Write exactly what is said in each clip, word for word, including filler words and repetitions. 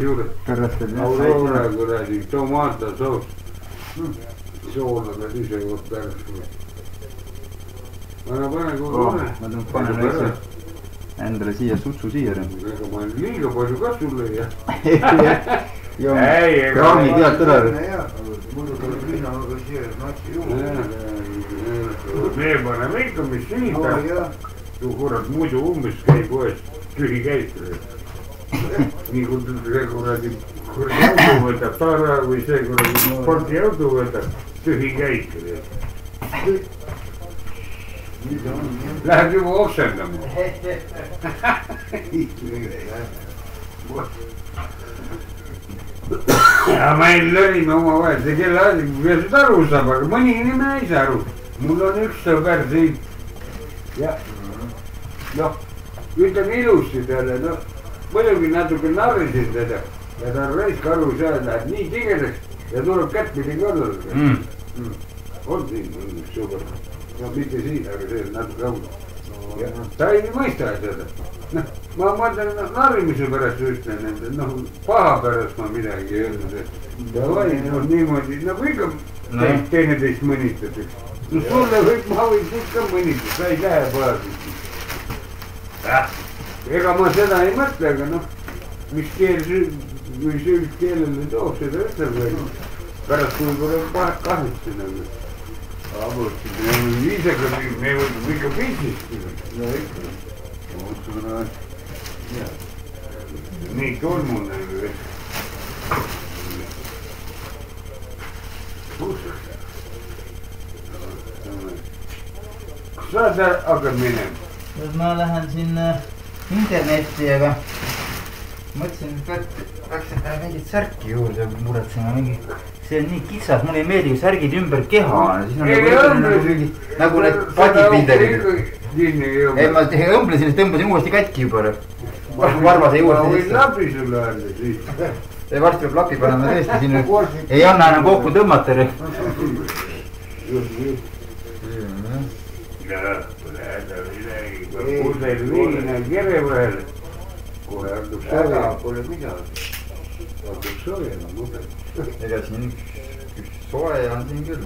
juures Aurora kuradi tomaatosoos. Soola pead ise koht pärast. Anna pane kui kone. Ma tõmb panen väikse endale siia sutsu siia. Ega ma liiga palju ka sulle ei jää. Kraami pealt ära. Muidu tuleb liina aga siia natsi juurde. Me paneme ikka, mis siin peab. Tu kurat muidu umbes käib poes tühi käib. Nii kui see kuradi auto võtab tara või see kuradi spordi auto võtab tühi käib. Läheb juba oksendama. Ja meil lörime oma vahel, see kelle asi, kes aru saab, aga mõni nime ei saa aru. Mul on üks sõber siin. Ja, noh, ütleme ilusti talle, noh, muidugi natuke narrisin teda. Ja ta on raisk aru seal, läheb nii tigedaks ja tuleb kättpidi kõrval. On siin üks sõber. No mitte siin, aga see on natuke õudne. Ta ei mõista seda. Noh, ma mõtlen narrimise pärast ütlen, noh, paha pärast ma midagi ei öelnud. Ja vai, noh, niimoodi, nagu ikka teineteist mõnitatakse. No sulle võib, ma võin ikka mõnitada, sa ei lähe pahaseks. Ega ma seda ei mõtle, aga noh, mis keel või süüd keelele toob, seda ütleb veel. Pärast kui tuleb kahjuks nagu. Abortid, me võime viisega, me võime ikka piisist. Ja ikka. Nii on mul nagu. Kas sa hakkad minema? Ma lähen siin internetti, aga mõtlesin, et peaks mingit särki juurde muretsema mingi. See on nii kitsas, mulle ei meeldi särgid ümber keha. Nagu need padipinderid. Ei, ma õmblesin, et tõmbasin uuesti katki juba. Varvase juurde. Ma võin lapi sulle öelda siis. Ei, varsti peab lapi panema tõesti siin. Ei anna enam kokku tõmmata. Kusel viina kere vahel. Kohe hakkab soojema. Pole midagi. Hakkab soojema mudel. Ega siin sooja on siin küll.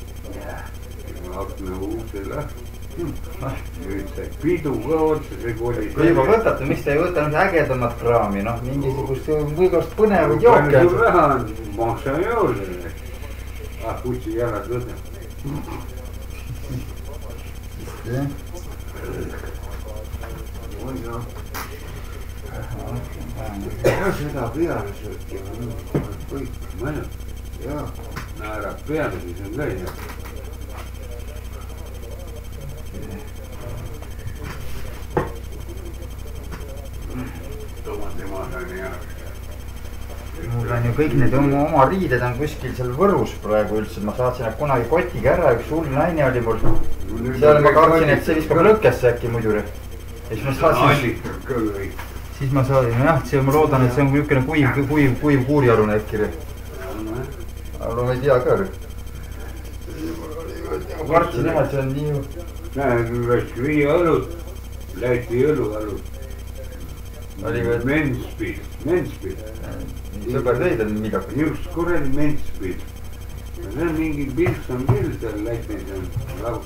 Akna uuse lahti. Nüüd see pidu ka otsa, see kooli. Kui juba võtate, miks te ei võta nüüd ägedamat kraami, noh, mingisugust võigast põnevad jooke. Palju sul raha on, maksa juurde. Ah, kutsi jalad võtta. Oi noh. Seda peale sööki on kõik mõned. Jaa, naerab peale, siis on ka jah. Mul on ju kõik need oma, oma riided on kuskil seal Võrus praegu üldse. Ma saatsin nad kunagi kotiga ära, üks hull naine oli mul. Seal ma kartsin, et see viskab lõkkesse äkki muidu. Ja siis ma saatsin... Siis ma saadin, jah, see ma loodan, et see on niisugune kuiv, kuiv, kuiv kuurialune äkki. Aga ma ei tea ka. Ma kartsin jah, et see on nii... Näe, võiks viia õlut. Läti õlu õlut. Menspil, menspil. Sõber teid on midagi. Just kuradi menspil. See on mingi pilks on küll seal Lätis on lauk.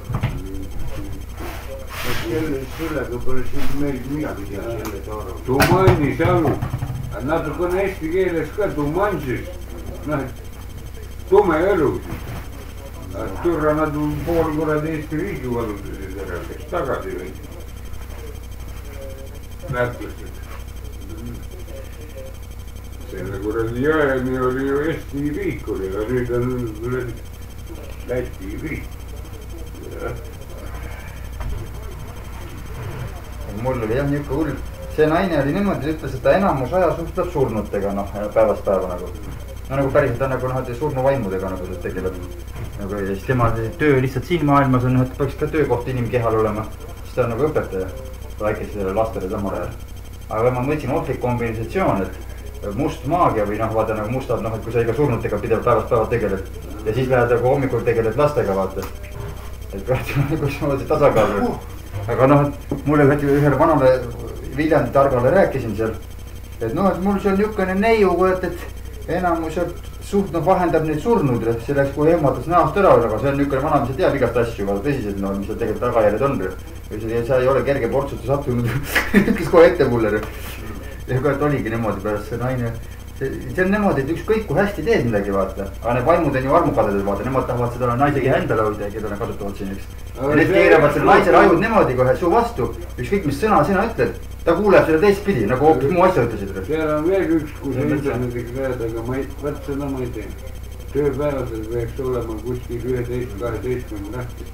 Sellega pole siin meil midagi teha selle tooru. Tumannis alu. Natukene eesti keeles ka tumansis. Noh, tume õlu. Turra nad on pool kuradi Eesti riigi valutusid ära, kes tagasi võid. Lätlased. Selle kuradi jõeni oli ju Eesti riik oli, aga nüüd on Läti riik. Mul oli jah niisugune hull. See naine oli niimoodi, ütles, et ta enamus aja suhtleb surnutega, noh, päevast päeva nagu. No nagu päriselt on nagu, noh, et surnuvaimudega nagu see tegeleb. Nagu ja siis tema töö lihtsalt siin maailmas on, et peaks ka töökoht inimkehal olema. Siis ta on nagu õpetaja, väikesele lastele samal ajal. Aga ma mõtlesin ohtlik kombinatsioon, et must maagia või noh, vaata nagu mustad, noh, et kui sa iga surnutega pidev päevast päeva tegeled ja siis lähed nagu hommikul tegeled lastega, vaata. Et praegu kus ma mõtlesin tasakaalu. Aga noh, et mulle ühele vanale Viljandi targale rääkisin seal et noh, et mul see on niisugune neiu, et, et enamus suht noh vahendab neid surnud, selleks kui ehmatas näost ära, aga see on niisugune vana, mis teab igast asju, aga tõsiselt no, mis seal tegelikult tagajärjed on. või see ei ole kerge portsutu sattunud, ütles kohe ette mulle. ja ka, et oligi niimoodi pärast see naine. See, see on niimoodi, et ükskõik kui hästi teed midagi, vaata. Aga need vaimud on ju armukadedad, vaata. Nemad tahavad seda naisegi endale hoida, keda nad kasutavad siin, eks. Ja need keeravad selle naisele ajud niimoodi kohe suu vastu. Ükskõik mis sõna sina ütled, ta kuuleb selle teistpidi, nagu hoopis muu asja ütlesid. Seal on veel üks, kus internetiga rääd, aga ma ei, võt seda ma ei tea. Tööpäevasel peaks olema kuskil üheteist kaheteistkümne lahti.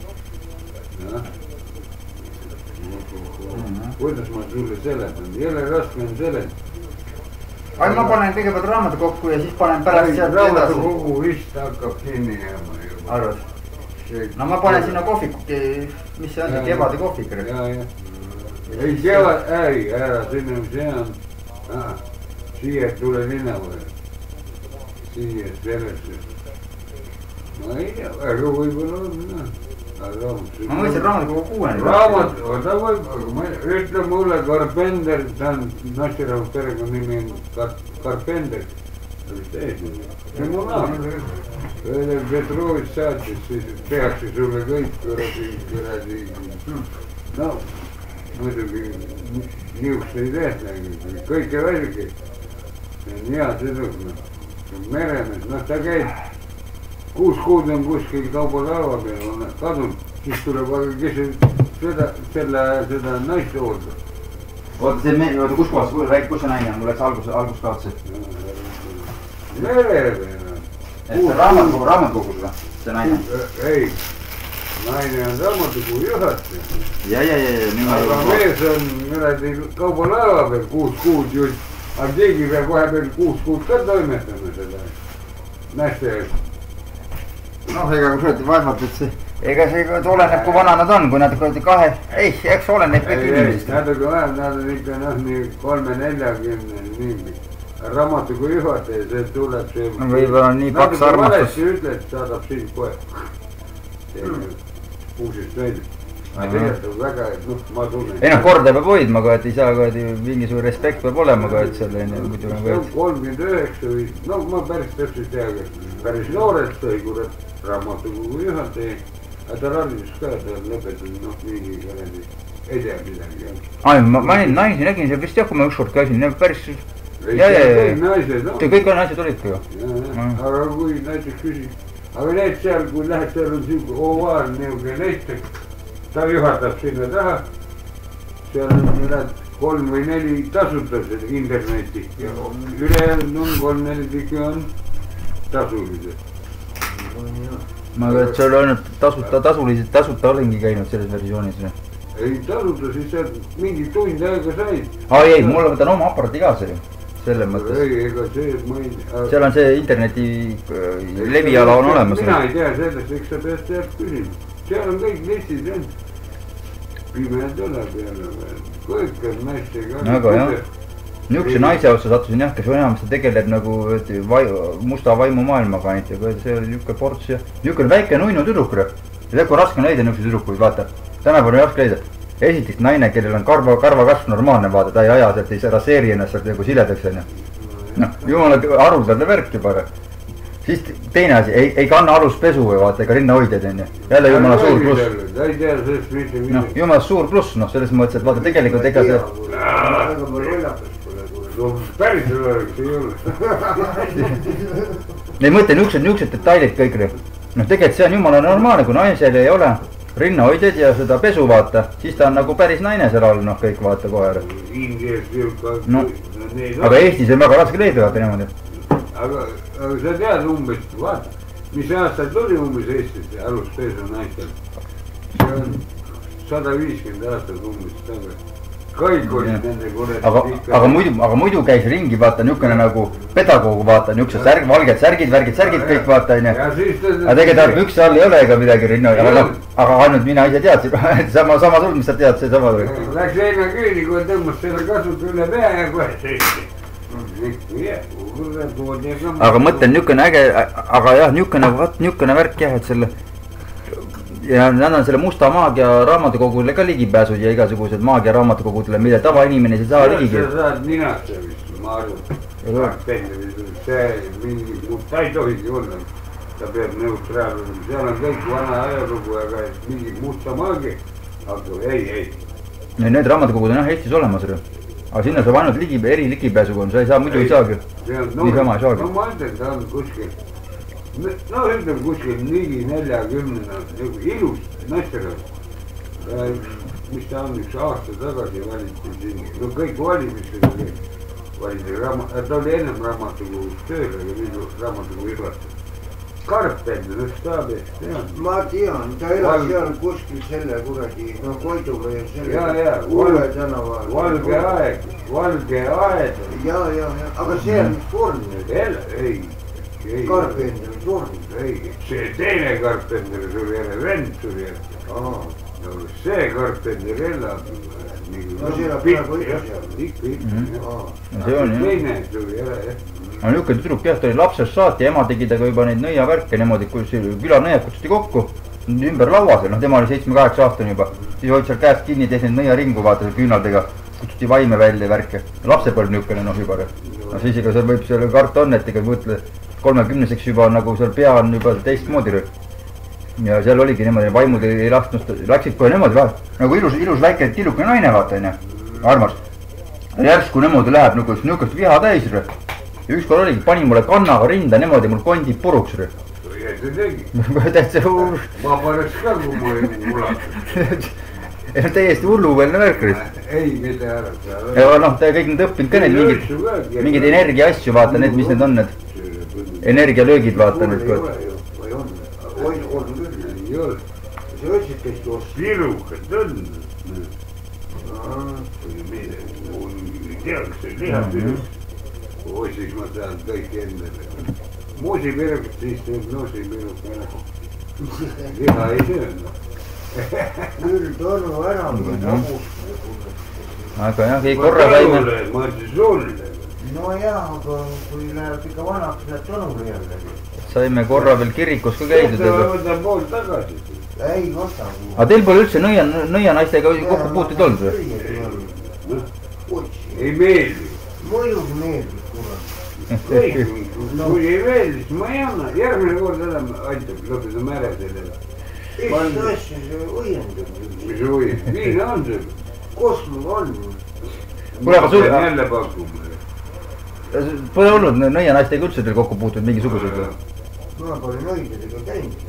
Kuidas ma sulle seletan? Jälle raske on seletan. Ai, ma panen kõigepealt raamatu kokku ja siis panen pärast sealt edasi. Raamatu kogu vist hakkab kinni jääma juba. Arvad? No ma panen sinna kohvikuki, mis see on, see kevade kohvik. Ja, ja. Ei kevad, ei, ära sinna, see on. Ah, siia tule linna või. Siia sellesse. Ma ei tea, aga võib-olla on, noh. Ma mõtlesin raamatu kogu kuueni. Raamat, ta võib, ütle mulle Carpenter, ta on nasterahvus perekond nimi on Carpenter. See on mu naam. Petrovitš saatis, siis tehakse sulle kõik kuradi, kuradi. No, muidugi niisugust ei tehta, kõike välgi. See on hea sõdus. Meremees, noh ta käib. Kuus kuud on kuskil kaubalaeva peal on kadunud, siis tuleb aga kes seda, selle, seda naist hoolda. Oota, see me, oota, kus kohas, räägi, kus see naine on, mul läks algus, algus kaotse. Mere peal. Et see raamatukogu, raamatukogu seda, see naine? Ei, naine on raamatukogu juhataja. Ja, ja, ja, ja. Aga mees on mõnedi kaubalaeva peal kuus kuud just, aga keegi peab vahepeal kuus kuud ka toimetama selle naiste eest. Noh, ega kui suleti vaevalt, et see, ega see oleneb, kui vana nad on, kui nad kahe, ei, eks oleneb kõik inimesest. Natuke vähem, nad on ikka noh, nii kolme neljakümne, nii raamatukogu juhataja, see tuleb see. No võib-olla nii paks armastus. Natuke valesti ütled, saadab sind kohe. Uusest välja. Tegelikult on väga, noh, ma tunnen. Ei noh, korda peab hoidma, et ei saa, et mingisugune respekt peab olema, et selle muidu nagu et. kolmkümmend üheksa või, no ma päris täpselt tea, päris noorelt sai, kurat, raamatukogu juhataja, aga ta rallis ka, ta lõpetanud, noh, mingi kõredi, ei tea midagi. Ai, ma, ma neid naisi nägin, see vist jah, kui ma ükskord käisin, päris. Ei, kõik naised, noh. Kõik on naised olidki ju. Aga kui näiteks küsid, aga need seal, kui lähed, seal on siuke ovaal, niuke näiteks, ta juhatab sinna taha, seal on need kolm või neli tasuta selle interneti ja ülejäänud on kolm neli tükki on tasulised. Ma aga, et seal on tasuta, tasulised, tasuta olengi käinud selles versioonis. Ei tasuta, siis sa mingi tund aega said. Ai, ei, mul võtan oma aparati ka see ju, selle mõttes. Ei, ega see, ma ei... Seal on see interneti leviala on olemas. Mina ei tea sellest, eks sa pead sealt küsima. Seal on kõik listid, jah. Pime tule peale veel. Kõik on naistega. Aga jah. Niisuguse naise otsa sattusin jah, kes enamasti tegeleb nagu vai, musta vaimu maailmaga ainult. See oli niisugune ports ja niisugune väike nuinu tüdruk. See on raske leida niisuguse tüdrukuid, vaata. Tänapäeval ei raske leida. Esiteks naine, kellel on karva, karva kasv normaalne, vaata. Ta ei aja sealt, ei raseeri ennast sealt nagu siledaks. Noh, jumala aruldane värk juba. Siis teine asi, ei, ei kanna aluspesu või vaata, ega rinnahoidjad on ju. Jälle jumala suur pluss. Ta ei tea sellest mitte midagi. Noh, jumala suur pluss, noh, selles mõttes, et vaata tegelikult ega see... Väga ma rollatas pole tule. Päris oleks ei ole. Ei mõtle, niisugused, niisugused detailid kõik. Noh, tegelikult see on jumala normaalne, kui naisel ei ole rinnahoidjad ja seda pesu vaata, siis ta on nagu päris naine seal all, noh, kõik vaata kohe. Indias ka... No, aga Eestis on väga raske leida vaata niimoodi. Aga, aga sa tead umbes, vaata, mis aastal tuli umbes Eestisse aluspesu naistel. See on sada viiskümmend aastat umbes tagasi. Kõik olid nende kuradi. Aga, aga, muidu, aga muidu käis ringi vaata niisugune nagu pedagoog vaata, niisugused särg, valged särgid, värgid, särgid kõik vaata onju. Aga tegelikult pükse all ei ole ega midagi rinna, aga, aga ainult mina ise teadsin, sama, sama sul, mis sa tead, see sama. Läks eile küüni, kui tõmbas selle kasut üle pea ja kohe seisti. Aga mõtlen niisugune äge, aga jah, niisugune, niisugune värk jah, et selle ja nad on selle musta maagia raamatukogule ka ligipääsud ja igasugused maagia raamatukogudele, mida tavainimene ei saa ligigi. Sa saad ninasse vist. ma arvan, see mingi, ta ei tohigi olla, ta peab neutraalne, seal on kõik vana ajalugu, aga mingi musta maagi, aga ei, ei. Need raamatukogud on jah Eestis olemas, aga sinna saab ainult ligi, eri ligipääsuga on, sa ei saa, muidu ei saagi. Niisama ei saagi. No ma ütlen, ta on kuskil, no ütleme kuskil ligi neljakümnena, ilus naisterahvas. Mis ta on üks aasta tagasi valiti siin, no kõik valimised oli, valiti raamat, ta oli ennem raamatukogus tööl, aga nüüd raamatukogu ilmatud. Karpender, üks ta peaks tean. Ma tean, ta elas seal kuskil selle kuradi, no Koidu või selle ja, ja, Uue tänaval. Valge aeg, valge aeg. Ja, ja, ja, aga see on surnud. Ei, ei. Karpender surnud. Ei, see teine karpender suri jälle, vend suri jälle. No see karpender elab. No see elab praegu ikka seal. Ikka, ikka. See on jah. Teine suri jälle, jah. No niisugune tüdruk jah, ta oli lapsest saati, ema tegi ta juba neid nõiavärke niimoodi, kui külanõiad kutsuti kokku, ümber lauas, noh tema oli seitsme kaheksa aastane juba, siis hoid seal käest kinni, tees neid nõiaringu, vaata küünaldega, kutsuti vaime välja värke, lapsepõlv niisugune noh juba, no siis ega seal võib selle karta on, et ega mõtle, kolmekümneseks juba nagu seal pea on juba teistmoodi ja seal oligi niimoodi, vaimud ei lasknud, läksid kohe niimoodi, nagu ilus, ilus väike tillukene naine, vaata on ju, armas, järsku niimoodi läheb nagu niisugust viha täis ja ükskord oligi, pani mulle kannaga rinda niimoodi, mul kondib puruks. Ja see tegi. Täitsa hull. Ma paneks ka, kui ma olin mulatud. Täiesti hulluveelne värk. Ei, mida ära. Ja noh, ta kõik need õppinud ka need mingid, mingid energia asju, vaata need, mis need on need. Energialöögid, vaata need. Või on, on, on küll. Ei ole. See otsid, kes tuost. Virukad on. Ei tea, kas see lihaviruk. Oi, siis ma saan kõik endale. Moosipirukad, siis teeb noosipirukad. Liha ei sööna. Küll tonu ära, või nabust. Aga jah, ei korra saime. Ma ütlen sulle. No jah, aga kui läheb ikka vanaks, läheb tonule jälle. Saime korra veel kirikus ka käidud. Ta võtab pool tagasi. Ei võta. Aga teil pole üldse nõia naistega kokku puutud olnud või? Ei meeldi. Muidugi meeldib, kurat. Kõik, kui ei meeldi, siis ma ei anna. Järgmine kord enam aitab lõpeda märe sellele. Eest asja see õiendab. Mis õiendab? Viina on see. Kus mul on? Kuule, aga sul... Jälle pakuma. Pole olnud nõia naistega üldse teil kokku puutud mingisugused või? Ma pole nõidadega käinud.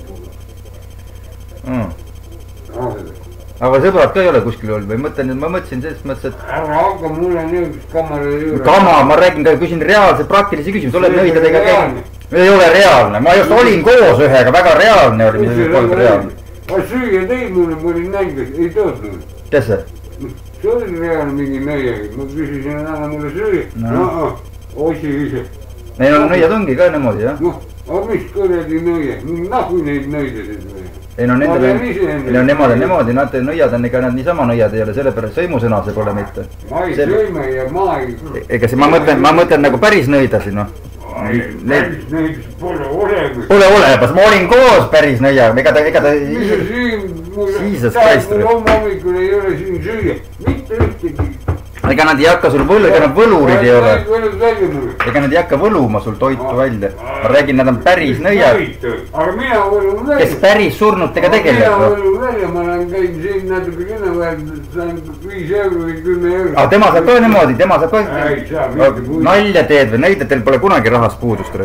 Aga sõbrad ka ei ole kuskil olnud või mõtlen, ma mõtlesin selles mõttes, et... Aga aga mul on niisugust kamara juurde... Kama, ma räägin ka, küsin reaalse praktilisi küsimus, oled nõidadega käinud? Ei ole reaalne, ma just olin koos ühega, väga reaalne oli, mis ei olnud reaalne. Ma süüa teid mulle, ma olin näinud, ei toodnud. Kes see? See oli reaalne mingi nõiagi, ma küsisin, anna mulle süüa. No, osi ise. Neil on nõiad ongi ka niimoodi, jah? Noh, aga mis kõredi nõia, nahu neid nõidasid või? Ei no nendel on, ei no nemad on niimoodi, nad nõiad on ega nad niisama nõiad ei ole, sellepärast sõimusõna see pole mitte. Ma ei sõime ja ma ei... Ega see, ma mõtlen, ma mõtlen nagu päris nõidasid, noh. Päris nõidas pole olemas. Pole olemas, ma olin koos päris nõiaga, ega ta, ega ta... Mis sa siin, Jesus Christ. Mul homme hommikul ei ole siin süüa, mitte ühtegi. Ega nad ei hakka sul võlu, ega nad võlurid ei ole. Ega nad ei hakka võluma sul toitu välja. Ma räägin, nad on päris nõiad. Aga mina võlun välja. Kes päris surnutega tegeleb. Mina võlun välja, ma olen käinud siin natuke linna vahel, saan viis euro või kümme euro. Aga tema saab ka niimoodi, tema saab ka... Nalja teed või näidad, teil pole kunagi rahast puudust.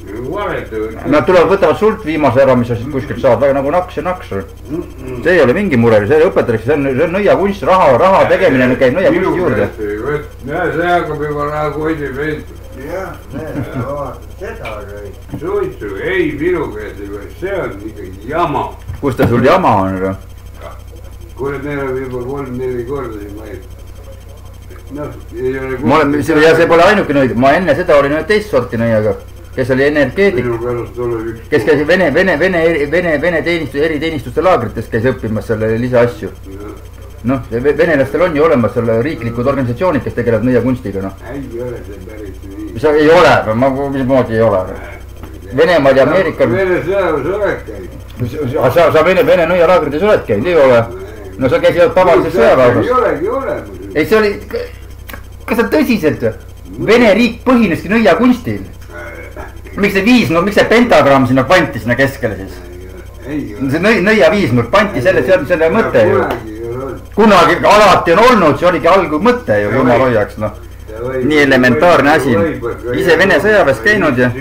Nad tulevad, võtavad sult viimase ära, mis sa siis kuskilt saad, väga nagu naks ja naks. See ei ole mingi mure, see õpetatakse, see on nõiakunst, raha, raha tegemine käib nõiakunsti juurde. Ja see hakkab juba raha koodi peetud. Jah, seda oli. Suitsu, ei minu käes ei või, see on ikkagi jama. Kus ta sul jama on? Kuule, meil on juba kolm-neli korda siin maid. Noh, ei ole... Ma olen, ja see pole ainuke nõid, ma enne seda olin ühe teist sorti nõiaga, kes oli energeetik, kes käis Vene, Vene, Vene, Vene, Vene teenistus, eriteenistuste laagrites käis õppimas selle lisa asju. Noh, venelastel on ju olemas selle riiklikud organisatsioonid, kes tegelevad nõiakunstiga, noh. Ei ole see päris nii. Mis ei ole, ma, mis moodi ei ole. Venemaal ja Ameerikal... Vene sõjaväes oled käinud. Sa, sa Vene, Vene nõialaagrites oled käinud, ei ole. No sa käisid tavalises sõjaväes. Ei olegi ole. Ei, see oli... Kas sa tõsiselt või? Vene riik põhineski nõiakunstil. Miks see viisnurk, miks see pentagramm sinna panti sinna keskele siis? See nõi, nõia viisnurk panti selle, see on selle mõte ju. Kunagi alati on olnud, see oligi algu mõte ju, jumal hoiaks, noh. Nii elementaarne asi. Ise Vene sõjaväes käinud ja...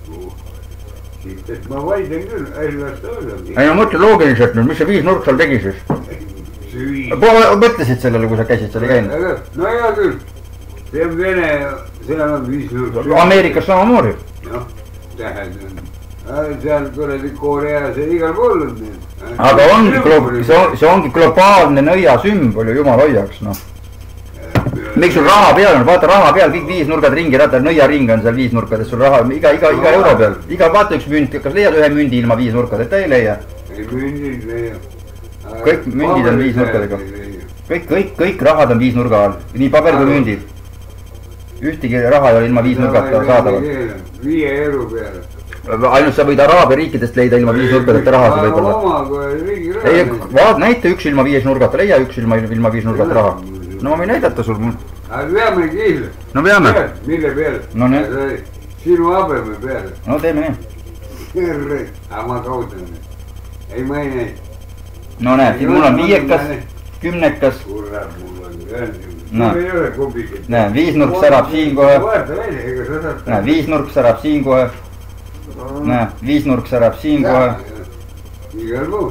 Ma vaidlen küll, ärilast öelda. Ei no mõtle loogiliselt nüüd, mis see viisnurk seal tegi siis? Mõtlesid sellele, kui sa käisid seal käinud? No hea küll. See on Vene, seal on viisnurk. Amerikas samamoodi. Noh, täheld on. Seal kuradi Koreas ja igal pool on need. Aga ongi, see ongi globaalne nõia sümbol ju, jumal hoiaks, noh. Miks sul raha peal on, vaata raha peal, kõik viis nurgad ringi, ratta nõia ring on seal viis nurkades, sul raha, iga, iga, iga euro peal. Iga vaata üks münd, kas leiad ühe mündi ilma viis nurkadeta, ei leia. Ei mündid leia. Kõik mündid on viis nurkadega. Kõik, kõik, kõik rahad on viis nurga all, nii paber kui mündid. Ühtegi raha ei ole ilma viis nurgata saadaval. Viie euro peale. Ainult sa võid Araabia riikidest leida ilma viis nurkadeta raha sa võib-olla. Ei, vaat näita üks ilma viis nurgata, leia üks ilma, ilma viis nurgata raha. No ma võin näidata sul mul. Aga veame kihle. No veame. Mille peale? No nii. Sinu abeme peale. No teeme nii. Herre, aga ma kaudan. Ei ma ei näi. No näed, mul on viiekas, kümnekas. Kurat, mul on öelnud. No. Ei ole kubiket. Näe, viisnurk särab siin kohe. Vaata välja, ega sa saad. Näe, viisnurk särab siin kohe. Näe, viisnurk särab siin kohe. Igal pool.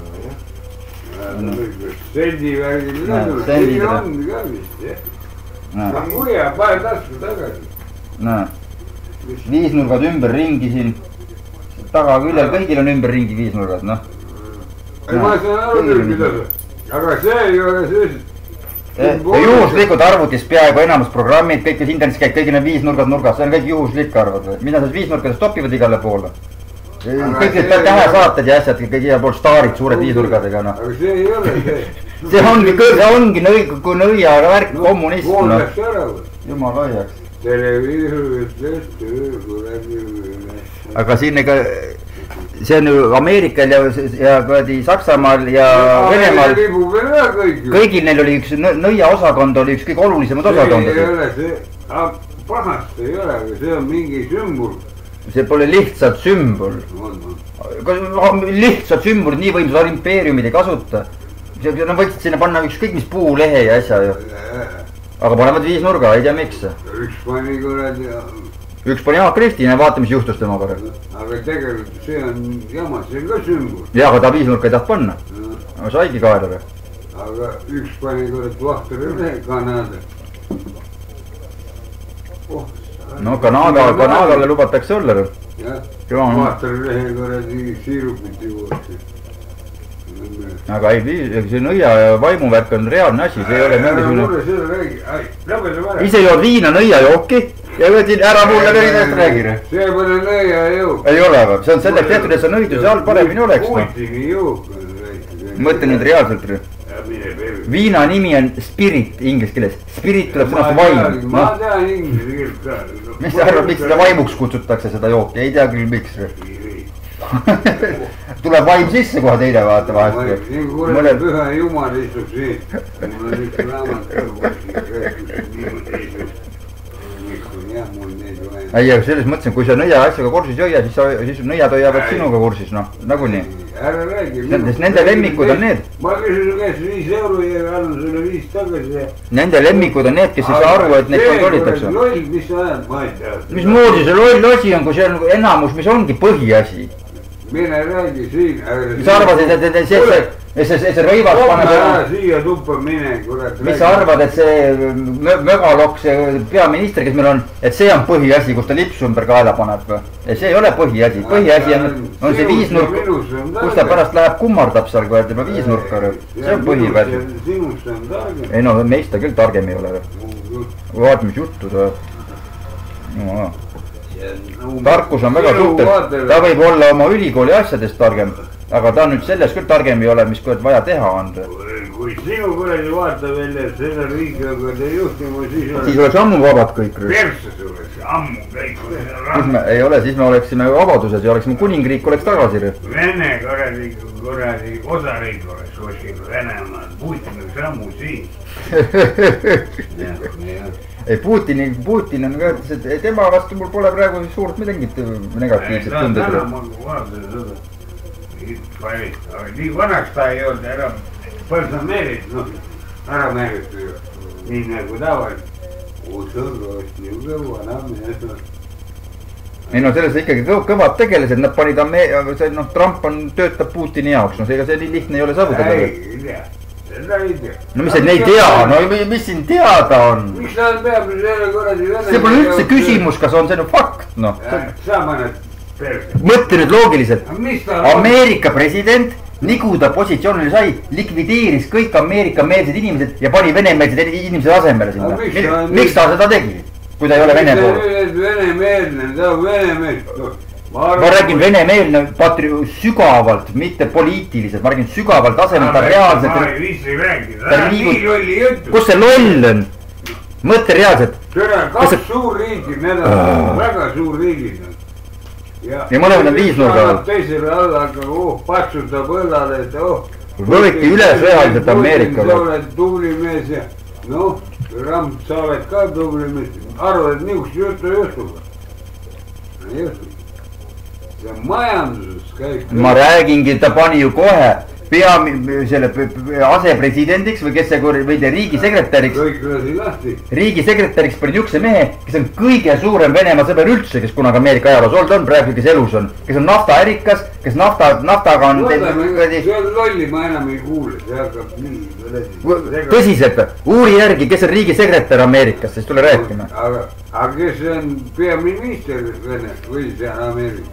Sendi värgil sendi on ka vist, jah. Kuja, pane tasku tagasi. Näe, viisnurgad ümber ringi siin. Taga küljel, kõigil on ümber ringi viisnurgad, noh. Ei, ma saan aru küll, mida sa. Aga see ei ole see. Juhuslikud arvutis peaaegu enamus programmid, kõik, kes internetis käib, kõigil on viisnurgad nurgas, see on kõik juhuslik arvad. Mida sa viisnurgades topivad igale poole? Kõik need tähesaated ja asjad, kõik igal pool staarid suured viisnurgadega, noh. Aga see ei ole see. See ongi, see ongi nõi, kui nõia värk kommunist, noh. noh. Jumal hoiaks. Televiisorist, kuradi. Aga siin ega, see on ju Ameerikal ja, ja kuradi Saksamaal ja Venemaal. Kõigil neil oli üks nõia osakond, oli üks kõige olulisemad osakond. See ei ole see, pahast ei ole, aga see on mingi sümbol. See pole lihtsalt sümbol. Lihtsalt sümbol, nii võimsad impeeriumid ei kasuta. Nad võiksid sinna panna ükskõik mis puulehe ja asja ju. Aga panevad viis nurga, ei tea miks. Üks pani kurad ja... Üks pani Jaak Kristina ja vaata, mis juhtus tema korral. Aga tegelikult see on jama, see on ka sümbol. Ja, aga ta viis nurka ei taht panna. Aga saigi kaelale. Aga üks pani kurad vahtur üle Kanada. Oh. No Kanada, Kanadale lubatakse olla. Jah, vaatar lehe kuradi siirupit juurde. Aga ei, see nõia ja vaimuvärk on reaalne asi, see ei ole mingisugune... Ise jood viina nõia jooki ja võtsin ära mulle nõidest räägida. See pole nõia jook. Ei ole, see on selleks tehtud, et see nõidus all paremini oleks. Putini jook. Mõtle nüüd reaalselt. Viina nimi on spirit inglis keeles. Spirit tuleb sõnast vaim. Ma tean inglis keeles ka. Mis sa arvad, miks seda vaimuks kutsutakse seda jooki? Ei tea küll miks. Tuleb vaim sisse kohe teine vaata vahest. Siin kuradi püha jumal istub siin. Mul on üks raamat ka. Ei, aga selles mõtlesin, kui sa nõia asjaga kursis ei hoia, siis nõiad hoiavad sinuga kursis, noh, nagunii. Ära räägi. Sest nende lemmikud on need. Ma küsin su käest viis euro ja annan sulle viis tagasi. Nende lemmikud on need, kes ei saa aru, et neid kontrollitakse. Loll, mis sa ajad, ma ei tea. Mis moodi see loll asi on, kui see on enamus, mis ongi põhiasi? Mine räägi siin. Mis sa arvad, et see, see, see, see rõivas paneb... Siia tuppa mine, kurat. Mis sa arvad, et see mögalokk, see peaminister, kes meil on, et see on põhiasi, kus ta lipsu ümber kaela paneb? Ja see ei ole põhiasi. Põhiasi on, on see viisnurk, kus ta pärast läheb kummardab seal, kui tema viisnurka. See on põhiasi. Sinust on targem. Ei no, meist ta küll targem ei ole. Vaat, mis juttu ta... No, tarkus on väga suhtel, ta võib olla oma ülikooli asjadest targem, aga ta nüüd selles küll targem ei ole, mis vaja teha on. Kui sinu kuradi vaata välja selle riigiga te juhtima, siis oleks... Siis oleks ammu vabad kõik. Perses oleks ammu kõik. Ei ole, siis me oleksime vabaduses ja oleksime kuningriik oleks tagasi. Vene kuradi, kuradi osariik oleks kuskil Venemaal, Putin oleks ammu siin. ei Putini, Putin on ka ütles, et tema vastu mul pole praegu suurt midagit negatiivset tunded. Täna ma vaatan seda. Nii vanaks ta ei olnud ära, palju sa meerit, noh, ära meeritu ju. Nii nagu tavaliselt. Usurrost, niuge vana mees. ei no selles ikkagi kõvad tegelased, nad panid see, noh, Trump on, töötab Putini jaoks, no seega see nii lihtne ei ole saavutada. ei tea, seda ei tea. no mis see, ei tea, no mis siin teada on? Miks ta peab selle korradi vene? see pole üldse küsimus, kas on see no fakt, noh. sa mõned perse. mõtle nüüd loogiliselt. Ameerika president, nigu ta positsioonile sai, likvideeris kõik Ameerika-meelsed inimesed ja pani venemeelsed inimesed asemele sinna. Miks ta seda tegi? Kui ta ei ole vene pool. Venemeelne, ta on venemeelne. Ma räägin venemeelne patri sügavalt, mitte poliitiliselt. Ma räägin sügavalt tasemel, ta reaalselt. Ma ei viisi rääkida, nii lolli juttu. Kus see loll on? Mõtle reaalselt. Kaks suur riigid, need on väga suur riigid. ja mõlemad on viisnurga. teisele alla, aga oh, patsutab õllale, et oh. võeti üles reaalselt Ameerika. sa oled tubli mees ja noh, Ramp, sa oled ka tubli mees. arvad, et niisugust juttu ei juhtu. ei juhtu. see majanduses käib. ma räägingi, ta pani ju kohe pea selle asepresidendiks või kes see või riigisekretäriks. kõik lasi lahti. riigisekretäriks pani niisuguse mehe, kes on kõige suurem Venemaa sõber üldse, kes kunagi Ameerika ajaloos olnud on, praegu kes elus on. kes on naftaärikas, kes nafta, naftaga on. see on lolli, ma enam ei kuule, see hakkab nii. tõsiselt, uuri järgi, kes on riigisekretär Ameerikas, siis tule rääkima. aga, aga kes on peaminister Vene või see on Ameerika?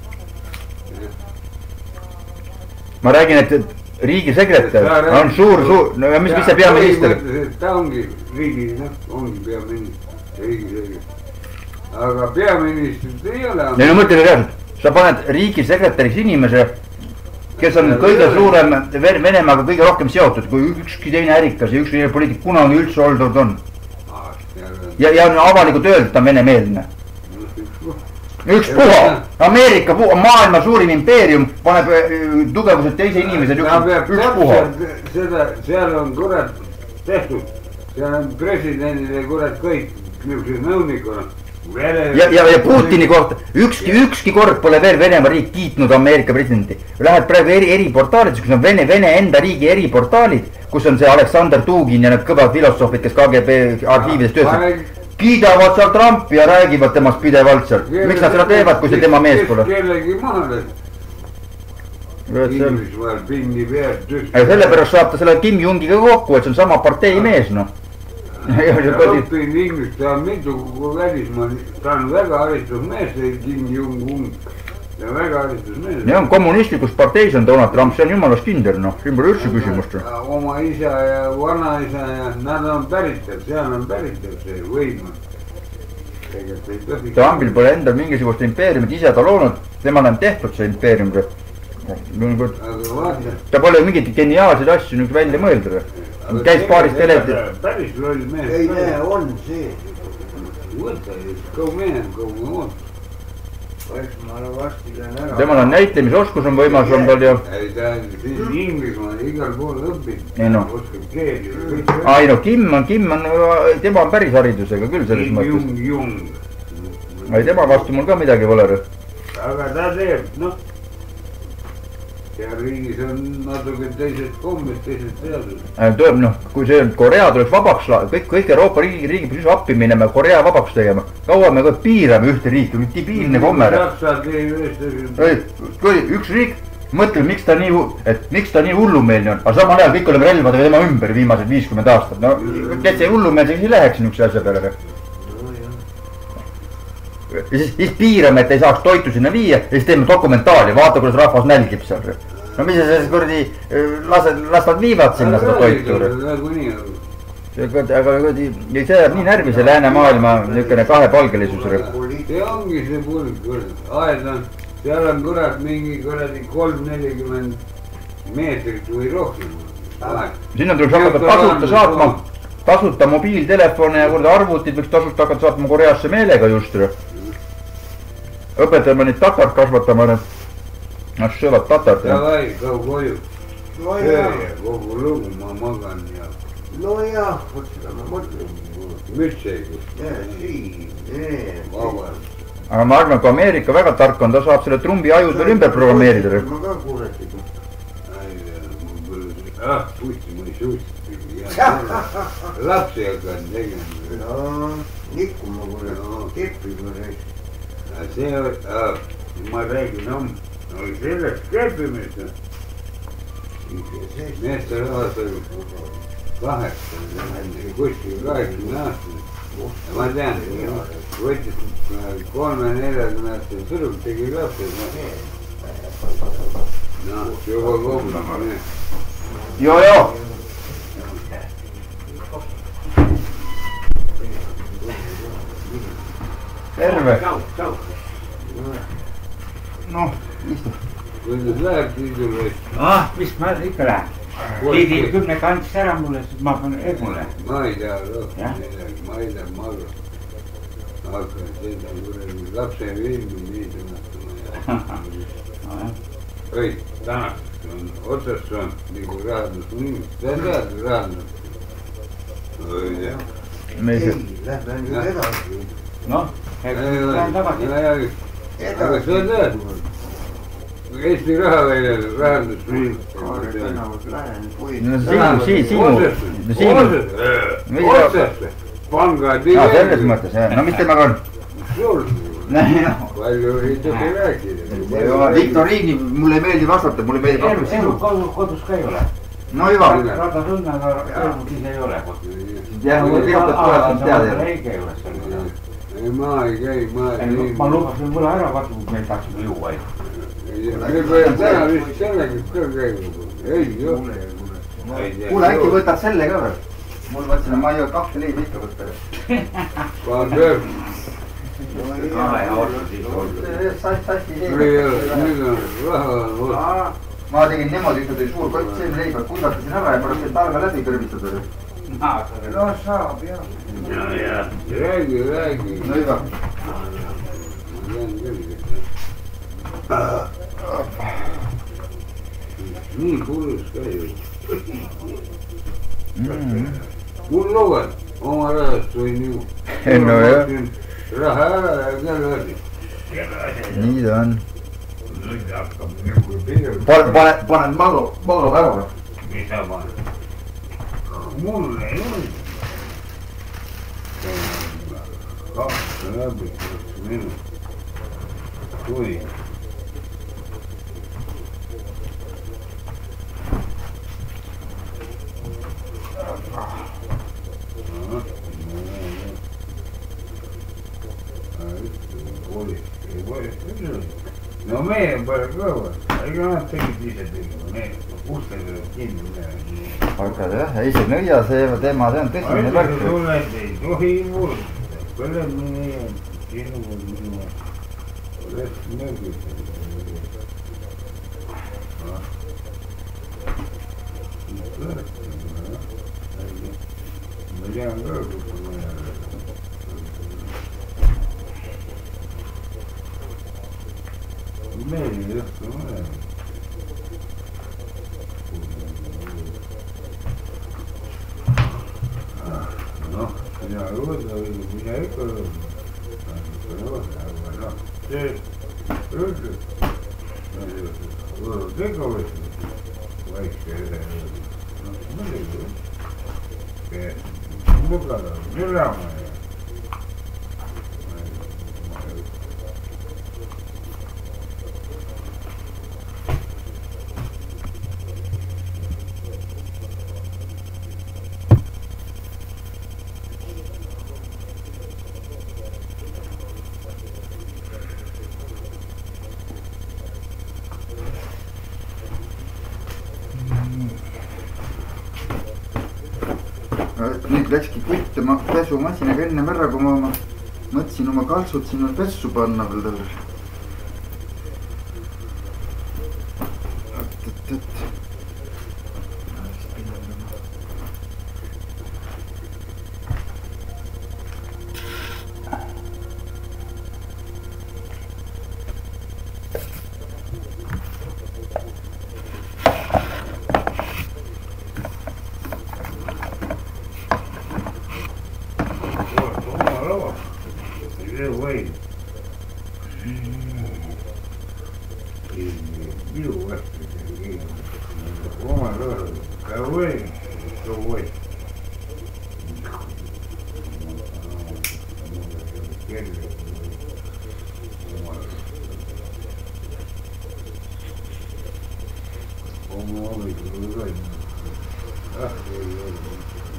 ma räägin, et riigisekretär on suur, suur, no ja mis, mis see peaminister? ta ongi riigi, noh, ongi peaminister, riigisekretär. aga peaministrit ei ole. ei no mõtle reaalselt, sa paned riigisekretäriks inimese, kes on kõige suurem Venemaaga kõige rohkem seotud, kui ükski teine ärikas ja ükski teine poliitik kunagi üldse olnud on. ja, ja on avalikult öeldud, ta on venemeelne. ükspuha, Ameerika maailma suurim impeerium paneb tugevuselt teise inimesed ükspuha. seda, seal on kurat tehtud, seal on presidendile kurat kõik niisugused nõunikud. ja, ja, ja Putini kohta ükski, ükski kord pole veel Venemaa riik kiitnud Ameerika presidenti. Lähed praegu eri, eriportaalid, kus on Vene, Vene enda riigi eriportaalid, kus on see Aleksander Dugin ja need kõvad filosoofid, kes K G B arhiivides töötavad. kiidavad seal Trumpi ja räägivad temast pidevalt seal. miks nad seda teevad, kui see tema mees pole? kellegi maale. Inglismaal pingi pealt. sellepärast saab ta selle Kim Jungiga kokku, et see on sama partei mees, noh. õppinud inglist, ta on mitu välismaal, ta on väga haritud mees, see Kim Jong-un. ta on väga haritud mees. ja on kommunistlikus parteis on Donald Trump, see on jumalast kindel, noh, siin pole üldse küsimust. oma isa ja vanaisa ja nad on päritel, seal on päritel see võim. Trumpil pole endal mingisugust impeeriumit ise ta loonud, temal on tehtud see impeerium. ta pole mingeid geniaalseid asju nüüd välja mõeldud. käis paaris teletit. päris loll mees. ei näe, on see. võta just, kaua mehe, kaua oot. eks ma varsti lähen ära. temal on näitlemisoskus on võimas on tal ja. ei ta on siin Inglismaal igal pool õppinud. ei noh. oskab keeli. ai no Kim on, Kim on, tema on päris haridusega küll selles mõttes. Kim Jong. ei tema vastu mul ka midagi pole. aga ta teeb, noh. seal riigis on natuke teised kombed, teised seadused. tuleb noh, kui see Korea tuleks vabaks, kõik, kõik Euroopa riigi, riigi peaks appi minema Korea vabaks tegema. kaua me ka piirame ühte riiki, debiilne komme. üks riik, mõtle, miks ta nii, et miks ta nii hullumeelne on, aga samal ajal kõik oleme relvadega tema ümber viimased viiskümmend aastat. no, kes see hullumeelseks ei läheks niisuguse asja peale. ja siis, siis piirame, et ei saaks toitu sinna viia ja siis teeme dokumentaali, vaata kuidas rahvas nälgib seal. no mis sa selles kuradi, lased, las nad viivad sinna seda toitu. aga kuradi, see jääb nii närvi see läänemaailma niisugune kahepalgelisus. see ongi see pulk, aed on, seal on kurat mingi kuradi kolm nelikümmend meetrit või rohkem. sinna tuleks hakata tasuta saatma, tasuta mobiiltelefone ja kuradi arvutid võiks tasuta hakata saatma Koreasse meelega just. õpetame neid tatart kasvatama, need, nad söövad tatart. davai, kau koju. söö ja kogu lugu, ma magan ja no jah, vot seda ma mõtlen. Mütsegi. Jah, siin, jah. Vabalt. aga ma arvan, kui Ameerika väga tark on, ta saab selle trumbi ajud veel ümber programmeerida. ma ka kuuletasin. ah, puhti ma ei suutnud. Lapsi hakkan tegema. no, nikku ma kuulen, keppi ma räägin. see on, ma räägin, no, sellest keppimist. meeste rahas oli kaheksa, kuskil kaheksakümne aastane. ma tean, võttis kolme-neljakümne aastane sõruk, tegi lapsed. no, juba kogu. joo, joo. terve. noh, istu. kuidas läheb Tiidule? ah, mis ma ikka lähen. Tiidi kümne kandis ära mulle, siis ma panen egule. ma ei tea rohkem midagi, ma ei tea maga. aga seda kuradi lapse vilmi nii tunnetama. oi, tänasest on, otsast on nagu raadus. sa tead raadus? oi tea. ei, lähme nüüd edasi. noh, lähen tagasi. aga sa tead? Eesti raha välja, rahandus. Kaare tänavat lähen, puid. no Siimu, Siimu, Siimu. Siimu. otsast. pangad. aa, selles mõttes jah, no mis temaga on? sul. palju ei tohi rääkida. Viktoriini, mulle ei meeldi vastata, mulle meeldib vastata. elu kodus ka ei ole. no juba. Rada tunne, aga elukis ei ole. jah, mulle kirjutab tulevad teada. ei käi üles seal. ei, ma ei käi, ma ei käi. ma lubasin võla ära katsu, kui meil tahtsime juua. me peame täna vist sellega ka käima. ei, jah. kuule, äkki võtad selle ka veel? mul mõtlesin, et ma ei jõua kahte liivi ikka võtta. Paar peab. sassi ei liivi. ole, nüüd on raha on osa. ma tegin niimoodi, üks oli suur kott seemleiba, kuivatasin ära ja pärast sai talve läbi kõrvitada. no saab jah. ja, ja. räägi, räägi. no juba. ma tean küll. nii purus käib. mul lood oma rahast võin ju. no jah. raha ära ja kelle asi. nii ta on. nüüd hakkab nagu pigem. pane, pane, panen magu, magu päeva. mis sa paned? mul ei ole. kaks läbi, kaks minut. kui. no meie pole kõva, ega nad tegid ise tegema, me ustega kinni midagi. aga jah, ei see nõia, see teema, see on tõsine värk. tuled ei tohi murustada, põlemine ja sinu minu rest mööduda. ma tean ka, kus on vaja. meil ei õhtu ole. noh, mina ei võta, mina ikka võta. aga noh, see üldse. võrud ikka võtta. vaikse edasi. noh, muidugi. see mugada, mürama ja. nüüd läkski kuttama pesumasinaga ennem ära, kui ma mõtlesin oma kaltsud sinna pessu panna veel talle. võim. Minu võtta see keegi. Oma lõõr, ka võim, ka võim. Kelle. Oma võim, võim. Ah, ei ole.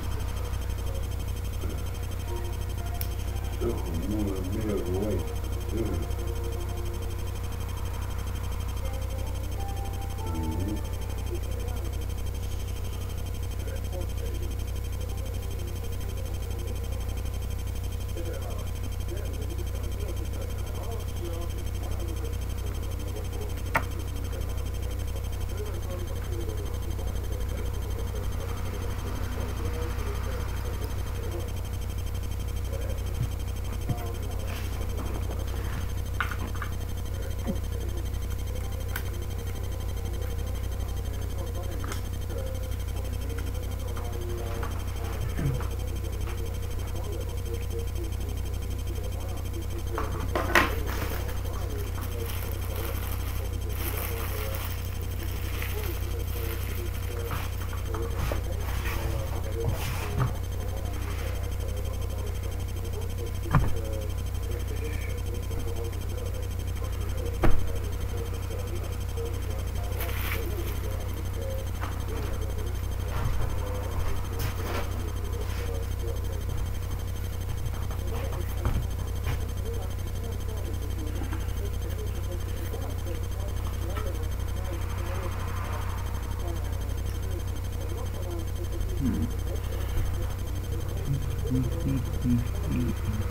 Mul on midagi võim. Mm-hmm.